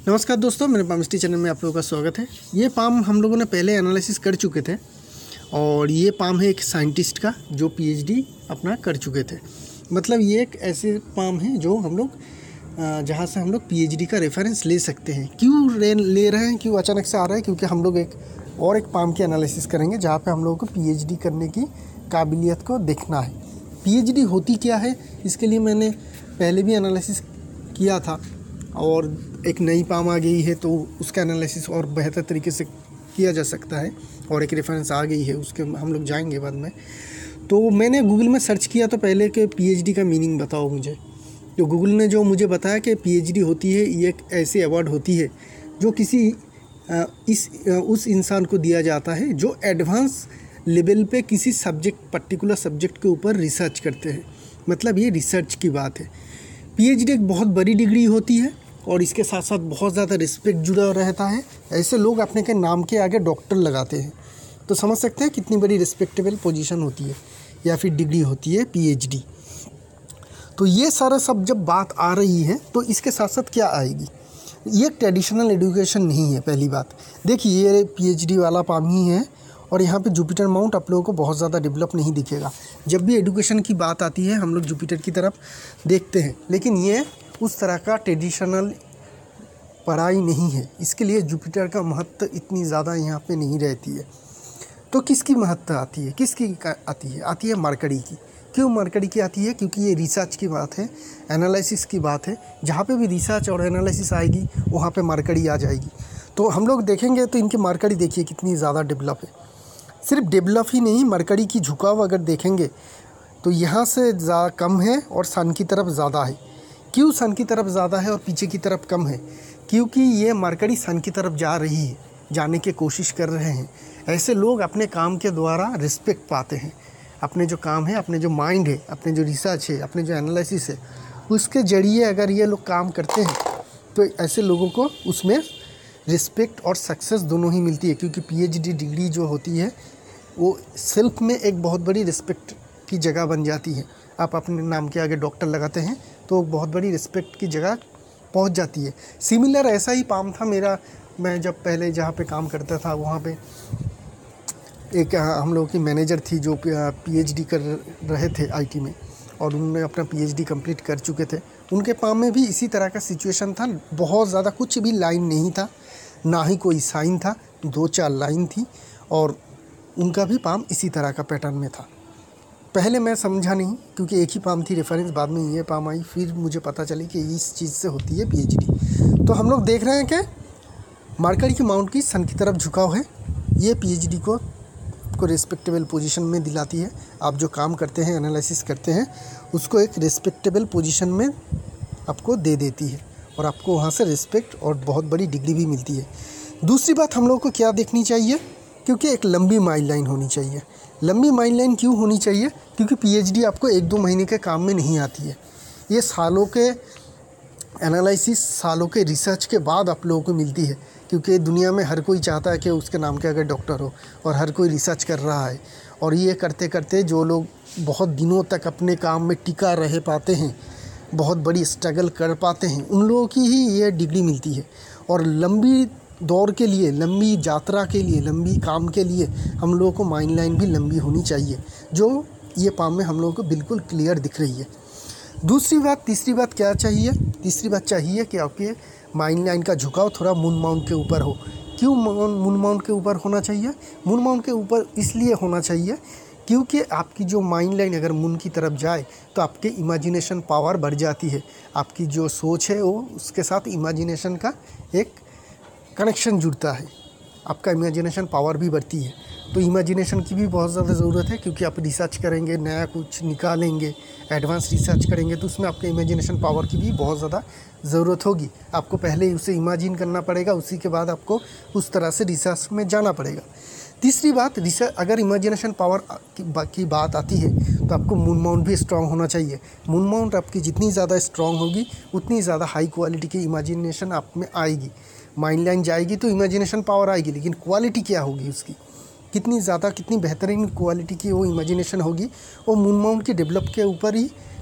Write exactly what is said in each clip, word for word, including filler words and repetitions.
नमस्कार दोस्तों, मेरे पामिस्ट्री चैनल में आप लोगों का स्वागत है। ये पाम हम लोगों ने पहले एनालिसिस कर चुके थे और ये पाम है एक साइंटिस्ट का जो पीएचडी अपना कर चुके थे। मतलब ये एक ऐसे पाम है जो हम लोग जहाँ से हम लोग पीएचडी का रेफरेंस ले सकते हैं। क्यों ले रहे हैं, क्यों अचानक से आ रहा है? क्योंकि हम लोग एक और एक पाम की एनालिसिस करेंगे जहाँ पे हम लोगों को पीएचडी करने की काबिलियत को देखना है। पीएचडी होती क्या है, इसके लिए मैंने पहले भी एनालिसिस किया था और एक नई पाम आ गई है तो उसका एनालिसिस और बेहतर तरीके से किया जा सकता है और एक रेफरेंस आ गई है, उसके हम लोग जाएंगे बाद में। तो मैंने गूगल में सर्च किया तो पहले के पीएचडी का मीनिंग बताओ मुझे। तो गूगल ने जो मुझे बताया कि पीएचडी होती है, ये एक ऐसी अवार्ड होती है जो किसी इस उस इंसान को दिया जाता है जो एडवांस लेवल पे किसी सब्जेक्ट पर्टिकुलर सब्जेक्ट के ऊपर रिसर्च करते हैं। मतलब ये रिसर्च की बात है। पीएचडी एक बहुत बड़ी डिग्री होती है और इसके साथ साथ बहुत ज़्यादा रिस्पेक्ट जुड़ा रहता है। ऐसे लोग अपने के नाम के आगे डॉक्टर लगाते हैं, तो समझ सकते हैं कितनी बड़ी रिस्पेक्टेबल पोजीशन होती है या फिर डिग्री होती है पीएचडी। तो ये सारा सब जब बात आ रही है तो इसके साथ साथ क्या आएगी? ये ट्रेडिशनल एजुकेशन नहीं है। पहली बात देखिए, ये पीएचडी वाला पाम ही है और यहाँ पे जुपिटर माउंट आप लोगों को बहुत ज़्यादा डेवलप नहीं दिखेगा। जब भी एजुकेशन की बात आती है हम लोग जुपिटर की तरफ देखते हैं, लेकिन ये उस तरह का ट्रेडिशनल पढ़ाई नहीं है। इसके लिए जुपिटर का महत्व इतनी ज़्यादा यहाँ पे नहीं रहती है। तो किसकी महत्व आती है, किसकी आती है? आती है मरकरी की। क्यों मरकरी की आती है? क्योंकि ये रिसर्च की बात है, एनालिसिस की बात है। जहाँ पे भी रिसर्च और एनालिसिस आएगी वहाँ पे मरकरी आ जाएगी। तो हम लोग देखेंगे तो इनकी मरकरी देखिए कितनी ज़्यादा डेवलप है। सिर्फ डेवलप ही नहीं, मरकरी की झुकाव अगर देखेंगे तो यहाँ से ज़्यादा कम है और सन की तरफ ज़्यादा है। क्यों सन की तरफ ज़्यादा है और पीछे की तरफ कम है? क्योंकि ये मरकरी सन की तरफ जा रही है, जाने की कोशिश कर रहे हैं। ऐसे लोग अपने काम के द्वारा रिस्पेक्ट पाते हैं। अपने जो काम है, अपने जो माइंड है, अपने जो रिसर्च है, अपने जो एनालिसिस है, उसके ज़रिए अगर ये लोग काम करते हैं तो ऐसे लोगों को उसमें रिस्पेक्ट और सक्सेस दोनों ही मिलती है। क्योंकि पीएचडी डिग्री जो होती है वो सेल्फ में एक बहुत बड़ी रिस्पेक्ट की जगह बन जाती है। आप अपने नाम के आगे डॉक्टर लगाते हैं तो बहुत बड़ी रिस्पेक्ट की जगह पहुंच जाती है। सिमिलर ऐसा ही पाम था मेरा। मैं जब पहले जहाँ पे काम करता था वहाँ पे एक हम लोगों की मैनेजर थी जो पीएचडी कर रहे थे आईटी में और उन्होंने अपना पीएचडी कंप्लीट कर चुके थे। उनके पाम में भी इसी तरह का सिचुएशन था। बहुत ज़्यादा कुछ भी लाइन नहीं था, ना ही कोई साइन था, दो चार लाइन थी और उनका भी पाम इसी तरह का पैटर्न में था। पहले मैं समझा नहीं क्योंकि एक ही पाम थी रेफरेंस, बाद में ये पाम आई, फिर मुझे पता चली कि इस चीज़ से होती है पीएचडी। तो हम लोग देख रहे हैं कि मरकरी की माउंट की सन की तरफ झुकाव है। ये पीएचडी को को रिस्पेक्टेबल पोजीशन में दिलाती है। आप जो काम करते हैं, एनालिसिस करते हैं, उसको एक रिस्पेक्टेबल पोजीशन में आपको दे देती है और आपको वहाँ से रिस्पेक्ट और बहुत बड़ी डिग्री भी मिलती है। दूसरी बात हम लोग को क्या देखनी चाहिए? क्योंकि एक लंबी माइल लाइन होनी चाहिए। लंबी माइल लाइन क्यों होनी चाहिए? क्योंकि पीएचडी आपको एक दो महीने के काम में नहीं आती है। ये सालों के एनालिसिस, सालों के रिसर्च के बाद आप लोगों को मिलती है। क्योंकि दुनिया में हर कोई चाहता है कि उसके नाम के अगर डॉक्टर हो और हर कोई रिसर्च कर रहा है। और ये करते करते जो लोग बहुत दिनों तक अपने काम में टिका रह पाते हैं, बहुत बड़ी स्ट्रगल कर पाते हैं, उन लोगों की ही ये डिग्री मिलती है। और लंबी दौर के लिए, लंबी यात्रा के लिए, लंबी काम के लिए हम लोगों को माइंड लाइन भी लंबी होनी चाहिए, जो ये पाम में हम लोगों को बिल्कुल क्लियर दिख रही है। दूसरी बात, तीसरी बात क्या चाहिए? तीसरी बात चाहिए कि आपके माइंड लाइन का झुकाव थोड़ा मून माउंट के ऊपर हो। क्यों मून माउंट के ऊपर होना चाहिए? मून माउंट के ऊपर इसलिए होना चाहिए क्योंकि आपकी जो माइंड लाइन अगर मून की तरफ जाए तो आपके इमेजिनेशन पावर बढ़ जाती है। आपकी जो सोच है वो उसके साथ इमेजिनेशन का एक कनेक्शन जुड़ता है, आपका इमेजिनेशन पावर भी बढ़ती है। तो इमेजिनेशन की भी बहुत ज़्यादा ज़रूरत है क्योंकि आप रिसर्च करेंगे, नया कुछ निकालेंगे, एडवांस रिसर्च करेंगे तो उसमें आपके इमेजिनेशन पावर की भी बहुत ज़्यादा ज़रूरत होगी। आपको पहले उसे इमेजिन करना पड़ेगा, उसी के बाद आपको उस तरह से रिसर्च में जाना पड़ेगा। तीसरी बात, रिसर्च अगर इमेजिनेशन पावर की बात आती है तो आपको मून माउंट भी स्ट्रॉन्ग होना चाहिए। मून माउंट आपकी जितनी ज़्यादा स्ट्रॉन्ग होगी उतनी ज़्यादा हाई क्वालिटी की इमेजिनेशन आप में आएगी। माइंड लाइन जाएगी तो इमेजिनेशन पावर आएगी, लेकिन क्वालिटी क्या होगी उसकी, कितनी ज़्यादा, कितनी बेहतरीन क्वालिटी की वो इमेजिनेशन होगी, वो मून माउंट की डेवलप के ऊपर ही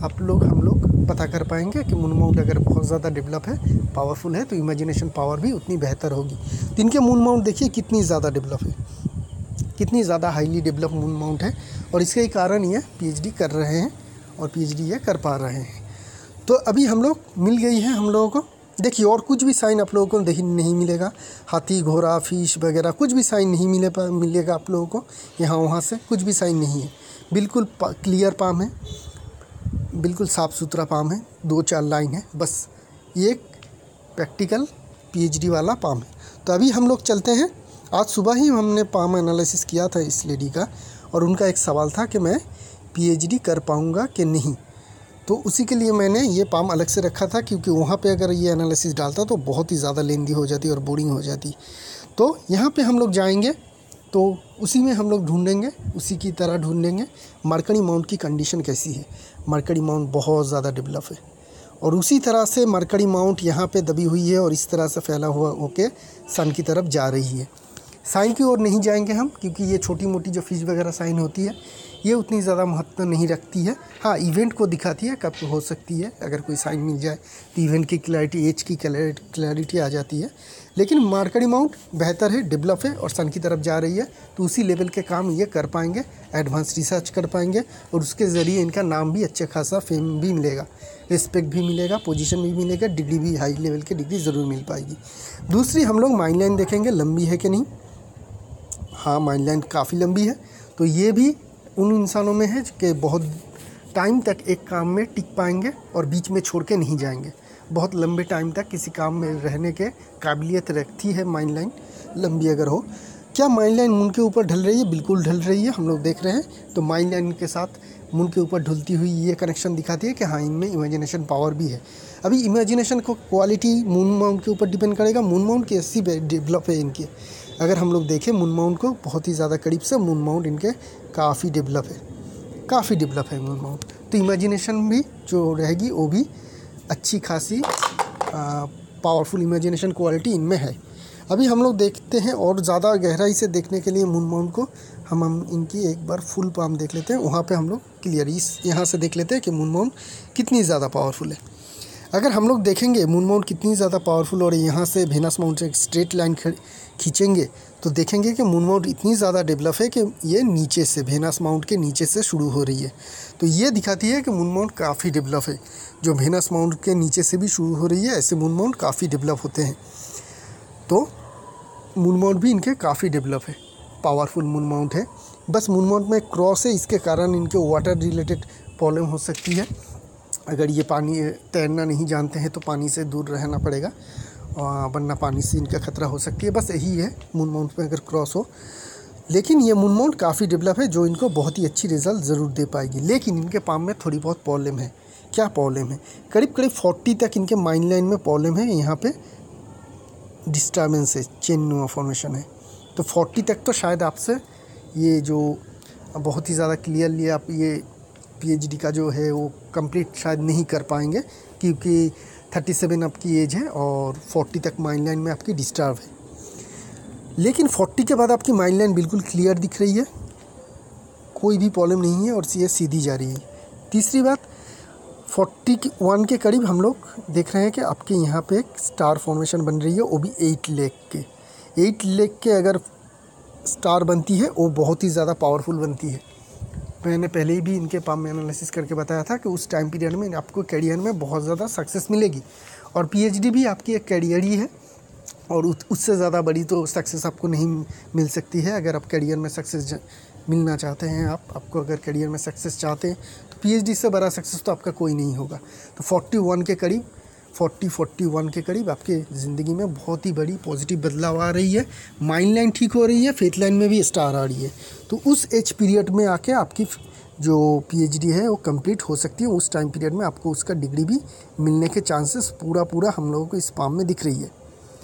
आप लोग हम लोग पता कर पाएंगे कि मून माउंट अगर बहुत ज़्यादा डेवलप है, पावरफुल है, तो इमेजिनेशन पावर भी उतनी बेहतर होगी। तो इनके मून माउंट देखिए कितनी ज़्यादा डेवलप है, कितनी ज़्यादा हाईली डेवलप मून माउंट है, और इसके कारण ये पीएचडी कर रहे हैं और पीएचडी ये कर पा रहे हैं। तो अभी हम लोग मिल गई है हम लोगों को। देखिए और कुछ भी साइन आप लोगों को देखिए नहीं मिलेगा, हाथी घोड़ा फिश वगैरह कुछ भी साइन नहीं मिले मिलेगा आप लोगों को। यहाँ वहाँ से कुछ भी साइन नहीं है, बिल्कुल क्लियर पाम है, बिल्कुल साफ़ सुथरा पाम है, दो चार लाइन है बस। ये एक प्रैक्टिकल पीएचडी वाला पाम है। तो अभी हम लोग चलते हैं। आज सुबह ही हमने पाम एनालिसिस किया था इस लेडी का, और उनका एक सवाल था कि मैं पीएचडी कर पाऊँगा कि नहीं। तो उसी के लिए मैंने ये पाम अलग से रखा था, क्योंकि वहाँ पे अगर ये एनालिसिस डालता तो बहुत ही ज़्यादा लेंदी हो जाती और बोरिंग हो जाती। तो यहाँ पे हम लोग जाएंगे तो उसी में हम लोग ढूंढेंगे, उसी की तरह ढूंढेंगे मरकरी माउंट की कंडीशन कैसी है। मरकरी माउंट बहुत ज़्यादा डेवलप है, और उसी तरह से मरकरी माउंट यहाँ पे दबी हुई है और इस तरह से फैला हुआ होके सन की तरफ जा रही है। साइन की ओर नहीं जाएंगे हम, क्योंकि ये छोटी मोटी जो फिश वगैरह साइन होती है ये उतनी ज़्यादा महत्व नहीं रखती है। हाँ, इवेंट को दिखाती है, कब हो सकती है अगर कोई साइन मिल जाए तो इवेंट की क्लैरिटी, एज की क्लैरिटी आ जाती है। लेकिन मरकरी माउंट बेहतर है, डेवलप है और सन की तरफ जा रही है, तो उसी लेवल के काम ये कर पाएंगे, एडवांस रिसर्च कर पाएंगे, और उसके ज़रिए इनका नाम भी अच्छा खासा फेम भी मिलेगा, रिस्पेक्ट भी मिलेगा, पोजीशन भी मिलेगा, डिग्री भी हाई लेवल की डिग्री ज़रूर मिल पाएगी। दूसरी हम लोग माइन लाइन देखेंगे लंबी है कि नहीं। हाँ, माइन लाइन काफ़ी लंबी है, तो ये भी उन इंसानों में है कि बहुत टाइम तक एक काम में टिक पाएंगे और बीच में छोड़ के नहीं जाएंगे। बहुत लंबे टाइम तक किसी काम में रहने के काबिलियत रखती है माइन लाइन, लंबी अगर हो। क्या माइन लाइन मून के ऊपर ढल रही है? बिल्कुल ढल रही है, हम लोग देख रहे हैं। तो माइन लाइन के साथ मून के ऊपर ढुलती हुई ये कनेक्शन दिखाती है कि हाँ, इनमें इमेजिनेशन पावर भी है। अभी इमेजिनेशन को क्वालिटी मून माउंट के ऊपर डिपेंड करेगा, मून माउंट कैसी डेवलप है इनकी। अगर हम लोग देखें मून माउंट को बहुत ही ज़्यादा करीब से, मून माउंट इनके काफ़ी डेवलप है, काफ़ी डेवलप है मून माउंट। तो इमेजिनेशन भी जो रहेगी वो भी अच्छी खासी पावरफुल इमेजिनेशन क्वालिटी इनमें है। अभी हम लोग देखते हैं और ज़्यादा गहराई से देखने के लिए मून माउंट को हम हम इनकी एक बार फुल पाम देख लेते हैं। वहाँ पे हम लोग क्लियर इस यहाँ से देख लेते हैं कि मून माउंट कितनी ज़्यादा पावरफुल है। अगर हम लोग देखेंगे मून माउंट कितनी ज़्यादा पावरफुल, और यहाँ से वेनस माउंट से एक स्ट्रेट लाइन खींचेंगे तो देखेंगे कि मून माउंट इतनी ज़्यादा डेवलप है कि ये नीचे से, वेनस माउंट के नीचे से शुरू हो रही है। तो ये दिखाती है कि मून माउंट काफ़ी डेवलप है। जो वेनस माउंट के नीचे से भी शुरू हो रही है, ऐसे मून माउंट काफ़ी डेवलप होते हैं। तो मून माउंट भी इनके काफ़ी डेवलप है, पावरफुल मून माउंट है। बस मून माउंट में क्रॉस है, इसके कारण इनके वाटर रिलेटेड प्रॉब्लम हो सकती है। अगर ये पानी तैरना नहीं जानते हैं तो पानी से दूर रहना पड़ेगा, वरना पानी से इनका खतरा हो सकती है। बस यही है मून माउंट में अगर क्रॉस हो। लेकिन ये मून माउंट काफ़ी डेवलप है, जो इनको बहुत ही अच्छी रिज़ल्ट ज़रूर दे पाएगी। लेकिन इनके पाम में थोड़ी बहुत प्रॉब्लम है। क्या प्रॉब्लम है? करीब करीब फोर्टी तक इनके माइन लाइन में प्रॉब्लम है। यहाँ पे डिस्टर्बेंस है, चेन नुमा फॉर्मेशन है। तो फोर्टी तक तो शायद आपसे ये जो बहुत ही ज़्यादा क्लियरली आप ये पीएचडी का जो है वो कंप्लीट शायद नहीं कर पाएंगे, क्योंकि थर्टी सेवन आपकी एज है और फोर्टी तक माइन लाइन में आपकी डिस्टर्ब है। लेकिन फोर्टी के बाद आपकी माइन लाइन बिल्कुल क्लियर दिख रही है, कोई भी प्रॉब्लम नहीं है और ये सीधी जा रही है। तीसरी बात, फोर्टी वन के करीब हम लोग देख रहे हैं कि आपके यहाँ पे एक स्टार फॉर्मेशन बन रही है, वो भी एट लेग के। एट लेग के अगर स्टार बनती है वो बहुत ही ज़्यादा पावरफुल बनती है। मैंने पहले ही भी इनके पाम में एनालिसिस करके बताया था कि उस टाइम पीरियड में आपको करियर में बहुत ज़्यादा सक्सेस मिलेगी, और पीएचडी भी आपकी एक करियर ही है, और उससे ज़्यादा बड़ी तो सक्सेस आपको नहीं मिल सकती है। अगर आप करियर में सक्सेस मिलना चाहते हैं, आप आपको अगर करियर में सक्सेस चाहते हैं तो पीएचडी से बड़ा सक्सेस तो आपका कोई नहीं होगा। तो फोर्टी वन के करीब, फोर्टी फोर्टी वन के करीब आपके ज़िंदगी में बहुत ही बड़ी पॉजिटिव बदलाव आ रही है। माइंड लाइन ठीक हो रही है, फेथ लाइन में भी स्टार आ रही है। तो उस एज पीरियड में आके आपकी जो पीएचडी है वो कंप्लीट हो सकती है। उस टाइम पीरियड में आपको उसका डिग्री भी मिलने के चांसेस पूरा पूरा हम लोगों को इस पाम में दिख रही है।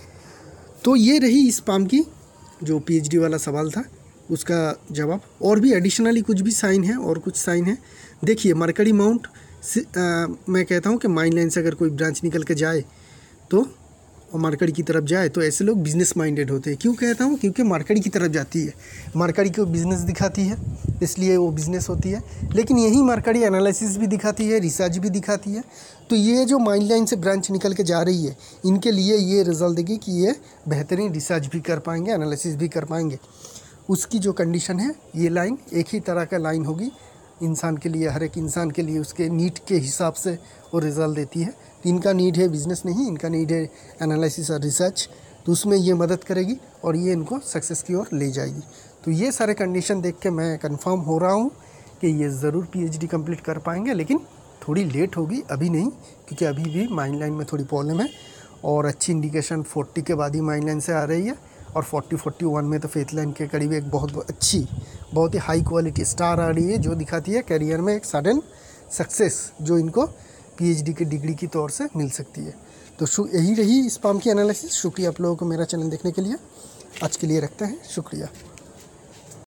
तो ये रही इस पाम की जो पीएचडी वाला सवाल था उसका जवाब। और भी एडिशनली कुछ भी साइन है और कुछ साइन है। देखिए मरकरी माउंट आ, मैं कहता हूँ कि माइन लाइन से अगर कोई ब्रांच निकल के जाए तो और मार्केट की तरफ जाए तो ऐसे लोग बिजनेस माइंडेड होते हैं। क्यों कहता हूँ? क्योंकि मार्केट की तरफ जाती है, मार्केट को बिजनेस दिखाती है, इसलिए वो बिजनेस होती है। लेकिन यही मार्केट एनालिसिस भी दिखाती है, रिसर्च भी दिखाती है। तो ये जो माइंड लाइन से ब्रांच निकल के जा रही है, इनके लिए ये रिजल्ट देगी कि ये बेहतरीन रिसर्च भी कर पाएंगे, एनालिसिस भी कर पाएंगे। उसकी जो कंडीशन है, ये लाइन एक ही तरह का लाइन होगी इंसान के लिए, हर एक इंसान के लिए उसके नीड के हिसाब से वो रिजल्ट देती है। तो इनका नीड है बिजनेस नहीं, इनका नीड है एनालिसिस और रिसर्च, तो उसमें ये मदद करेगी और ये इनको सक्सेस की ओर ले जाएगी। तो ये सारे कंडीशन देख के मैं कंफर्म हो रहा हूँ कि ये ज़रूर पीएचडी कंप्लीट कर पाएंगे, लेकिन थोड़ी लेट होगी, अभी नहीं, क्योंकि अभी भी माइंड लाइन में थोड़ी प्रॉब्लम है। और अच्छी इंडिकेशन फोर्टी के बाद ही माइंड लाइन से आ रही है, और फोर्टी फोर्टी वन में तो फेथ लाइन के करीब एक बहुत अच्छी, बहुत ही हाई क्वालिटी स्टार आ रही है, जो दिखाती है करियर में एक सडन सक्सेस जो इनको पीएचडी की डिग्री की तौर से मिल सकती है। तो यही रही इस पाम की एनालिसिस। शुक्रिया आप लोगों को मेरा चैनल देखने के लिए। आज के लिए रखते हैं, शुक्रिया।